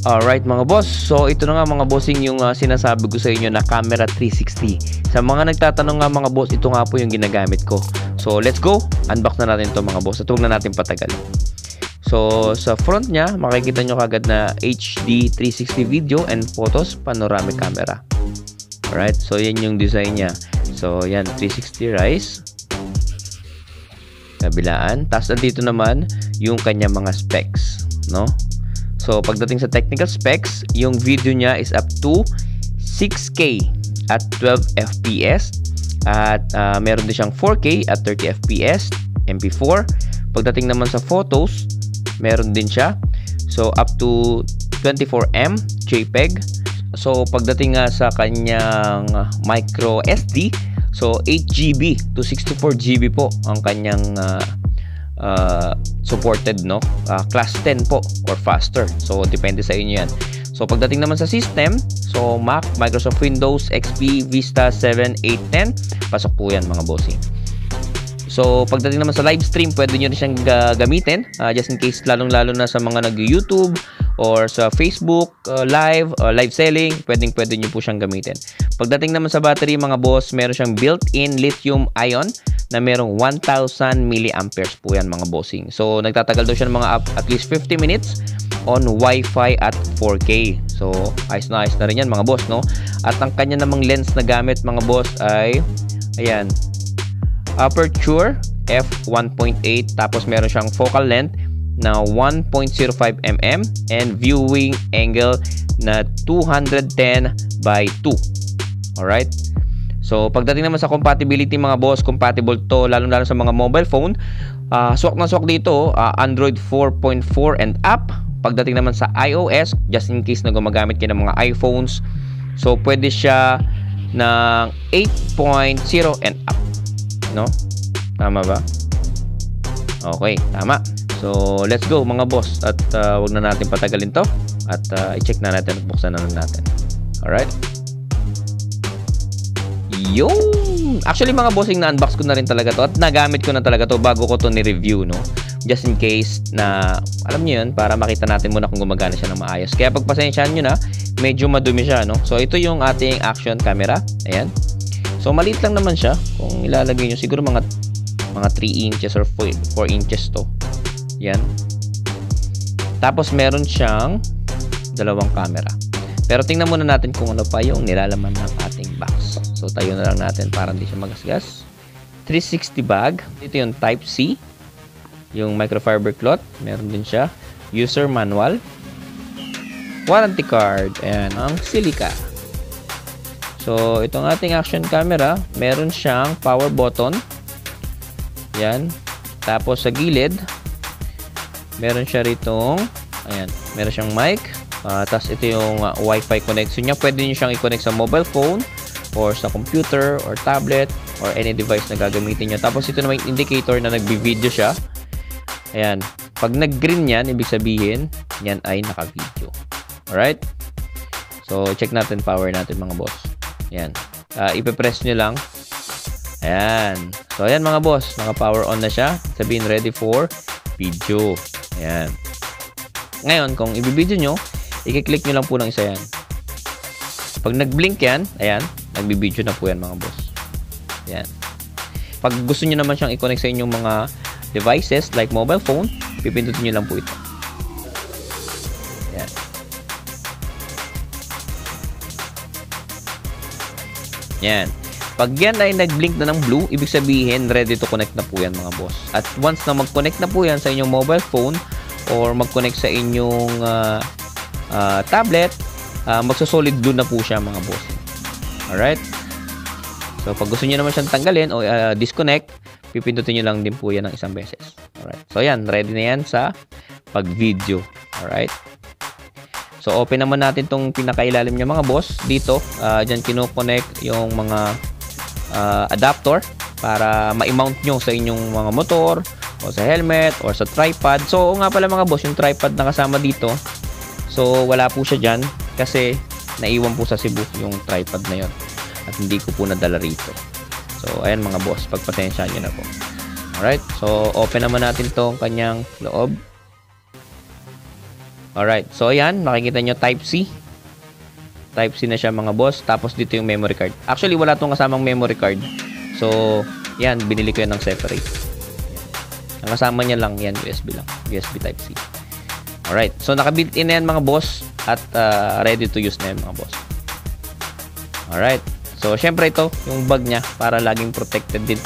Alright mga boss, so ito na nga mga bossing yung sinasabi ko sa inyo na camera 360. Sa mga nagtatanong nga mga boss, ito nga po yung ginagamit ko. So let's go, unbox na natin ito mga boss at huwag na natin patagal. So sa front nya, makikita nyo kagad na HD 360 video and photos panoramic camera. Alright, so yan yung design nya. So yan, 360 rise, kabilaan. Tapos dito naman yung kanya mga specs, no? So, pagdating sa technical specs, yung video niya is up to 6K at 12 FPS. At meron din siyang 4K at 30 FPS, MP4. Pagdating naman sa photos, meron din siya. So, up to 24M JPEG. So, pagdating nga sa kanyang micro SD, so 8GB to 64GB po ang kanyang supported, no? Class 10 po or faster. So depende sa inyo yan. So pagdating naman sa system, so Mac, Microsoft Windows, XP, Vista 7, 8, 10, pasok po yan mga bossing. So pagdating naman sa live stream, pwede nyo rin siyang gamitin just in case, lalong-lalo na sa mga nag-YouTube or sa Facebook live selling, pwede nyo po siyang gamitin. Pagdating naman sa battery mga boss, meron siyang built-in lithium ion na merong 1000 milliamperes po yan mga bossing. So nagtatagal daw siya ng mga at least 50 minutes on Wi-Fi at 4K. So ayos na rin yan mga boss, no? At ang kanya namang lens na gamit mga boss ay ayan, aperture f1.8, tapos meron siyang focal length na 1.05 mm and viewing angle na 210 by 2. Alright? So, pagdating naman sa compatibility mga boss, compatible to lalo-lalo sa mga mobile phone. Swak na swak dito, Android 4.4 and up. Pagdating naman sa iOS, just in case na gumagamit kayo ng mga iPhones, so pwede siya ng 8.0 and up. No? Tama ba? Okay, tama. So, let's go mga boss. At wag na natin patagalin to. At i-check na natin at buksan na natin. Alright? Yung actually mga bossing, na-unbox ko na rin talaga to at nagamit ko na talaga to bago ko to ni-review, no? Just in case na, alam niyo yun, para makita natin muna kung gumagana siya ng maayos. Kaya pagpasensyaan nyo na, medyo madumi siya, no? So, ito yung ating action camera. Ayan. So, maliit lang naman siya. Kung ilalagay nyo, siguro mga 3 inches or 4 inches to. Yan. Tapos, meron siyang dalawang camera. Pero tingnan muna natin kung ano pa yung nilalaman ng ating box. So, tayo na lang natin para hindi siya magasgas. 360 bag. Ito yung Type C. Yung microfiber cloth. Meron din siya. User manual. Warranty card. Ayan, ang silica. So, itong ating action camera, meron siyang power button. Yan. Tapos, sa gilid, meron siya ritong, ayan, meron siyang mic. Tapos, ito yung Wi-Fi connection niya. Pwede nyo siyang i-connect sa mobile phone or sa computer or tablet or any device na gagamitin nyo. Tapos, ito naman yung indicator na nagbi-video siya. Ayan. Pag nag-green yan, ibig sabihin, yan ay naka-video. Alright? So, check natin power natin mga boss. Ayan. Ipe-press nyo lang. Ayan. So, ayan mga boss. Naka-power on na siya. Sabihin, ready for video. Ayan. Ngayon, kung i-video nyo, i-click nyo lang po ng isa yan. Pag nag-blink yan, ayan, nagbi-video na po yan mga boss. Ayan. Pag gusto nyo naman siyang i-connect sa inyong mga devices like mobile phone, pipindutin nyo lang po ito. Ayan. Yan. Pag yan ay nag-blink na ng blue, ibig sabihin ready to connect na po yan mga boss. At once na mag-connect na po yan sa inyong mobile phone or mag-connect sa inyong tablet, magso-solid blue na po siya mga boss. Alright? So pag gusto niyo naman siyang tanggalin o disconnect, pipindutin niyo lang din po yan ng isang beses. Alright? So yan, ready na yan sa pag-video. Alright? So, open naman natin itong pinakailalim niya mga boss. Dito, dyan kino-connect yung mga adapter para ma-mount nyo sa inyong mga motor o sa helmet or sa tripod. So, nga pala mga boss, yung tripod na kasama dito. So, wala po siya dyan kasi naiwan po sa Cebu yung tripod na yon at hindi ko po nadala rito. So, ayan mga boss, pagpatensyahan nyo na po. Alright, so open naman natin itong kanyang loob. Alright, so ayan, makikita nyo Type-C. Type-C na siya mga boss. Tapos dito yung memory card. Actually, wala tong kasamang memory card. So, yan, binili ko yan ng separate. Ang kasama niya lang, yan, USB lang. USB Type-C. Alright, so naka-built-in na yan mga boss. At ready to use na yan mga boss. Alright, so syempre ito, yung bag niya, para laging protected din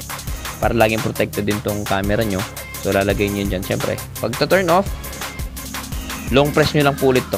tong camera nyo. So, lalagay nyo dyan. Syempre, pag turn off, long press nyo lang po ulit to.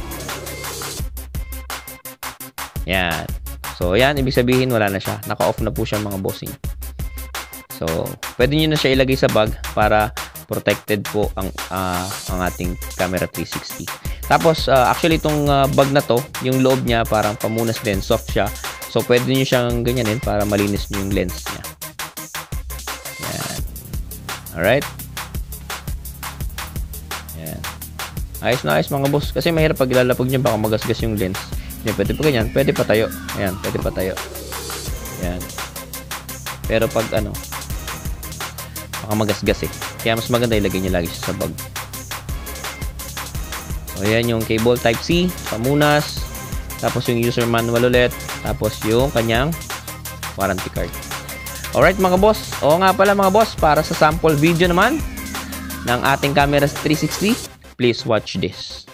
Yan. So, yan. Ibig sabihin, wala na siya. Naka-off na po siya mga bossing. So, pwede nyo na siya ilagay sa bag para protected po ang ating camera 360. Tapos, actually, itong bag na to, yung loob niya parang pamunas din. Soft siya. So, pwede nyo siyang ganyanin para malinis nyo yung lens niya. Yan. Alright. Yan. Ayos na ayos mga boss. Kasi mahirap pag ilalapag niya, baka magasgas yung lens. Yan, pwede pa ganyan. Pwede pa tayo. Ayan, pwede pa tayo. Yan. Pero pag baka magasgas eh. Kaya mas maganda ilagay niya lagi siya sa bag. So, ayan yung cable Type-C, pamunas. Tapos yung user manual ulit. Tapos yung kanyang warranty card. Alright mga boss, oo nga pala mga boss, para sa sample video naman ng ating camera 360, please watch this.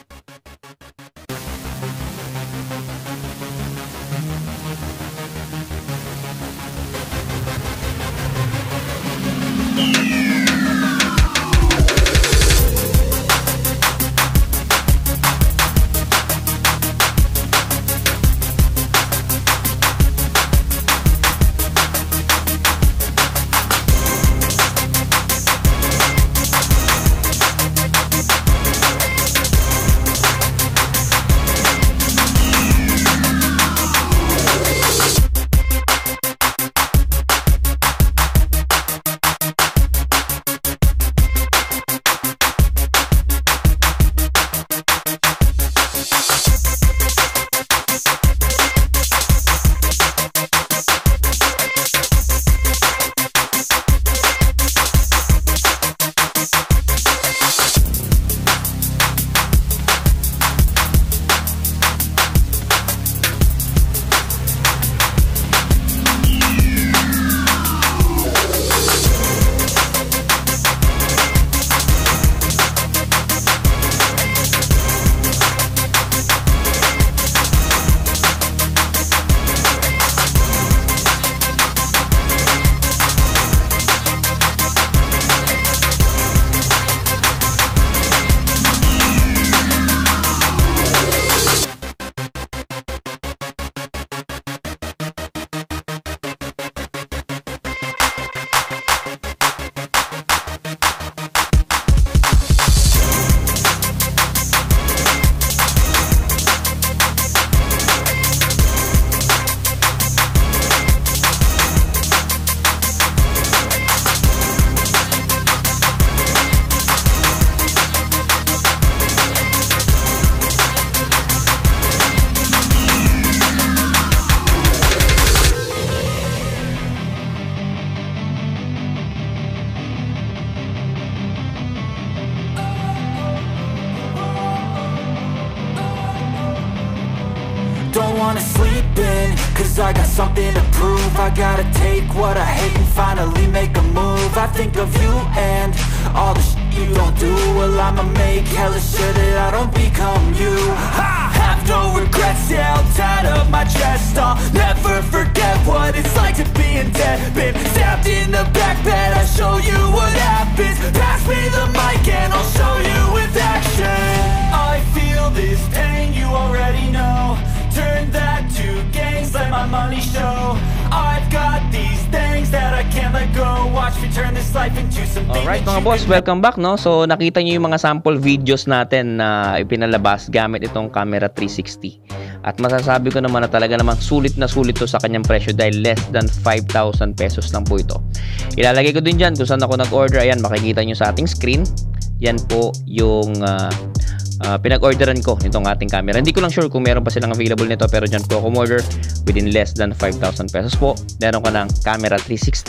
Don't wanna sleep in, cause I got something to prove. I gotta take what I hate and finally make a move. I think of you and all the shit you don't do. Well, I'ma make hella sure that I don't become you. I have no regrets, yeah, I'll tie up my chest. I'll never forget what it's like to be in debt. Been stabbed in the back bed, I'll show you what happens. Pass me the mic and I'll show you with action. I feel this pain, you already know. Turn that to gains, let my money show. I've got these things that I can't let go. Watch me turn this life into something. Alright mga boss, welcome back no. So nakita niyo yung mga sample videos natin na ipinalabas gamit itong camera 360. At masasabi ko naman na talaga namang sulit na sulit to sa kanyang presyo dahil less than 5,000 pesos lang po ito. Ilalagay ko din dyan kung saan ako nag-order. Ayan, makikita nyo sa ating screen. Yan po yung pinag-orderan ko nitong ating camera. Hindi ko lang sure kung meron pa silang available nito, pero dyan po ako order within less than 5,000 pesos po. Meron ko ng camera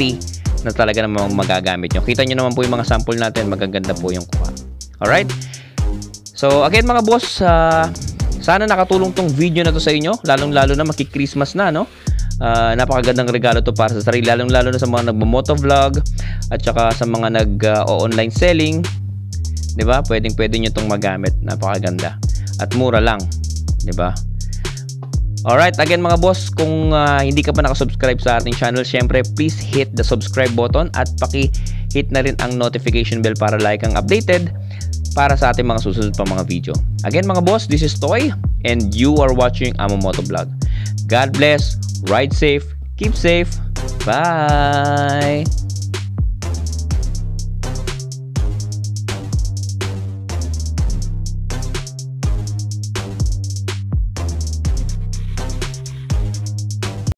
360 na talaga namang magagamit nyo. Kita nyo naman po yung mga sample natin, magaganda po yung kuha. Alright? So again mga boss, sana nakatulong tong video na to sa inyo, lalong-lalo na maki-Christmas na, no? Napakagandang regalo to para sa sarili, lalong-lalo na sa mga nagmo-motovlog at saka sa mga nag-online selling, 'di ba? Pwedeng-pwede niyo tong magamit. Napakaganda at mura lang, 'di ba? Alright, again mga boss, kung hindi ka pa nakasubscribe sa ating channel, syempre please hit the subscribe button at paki-hit na rin ang notification bell para like kang updated para sa ating mga susunod pa mga video. Again mga boss, this is Toy and you are watching Amo Motovlog. God bless, ride safe, keep safe, bye!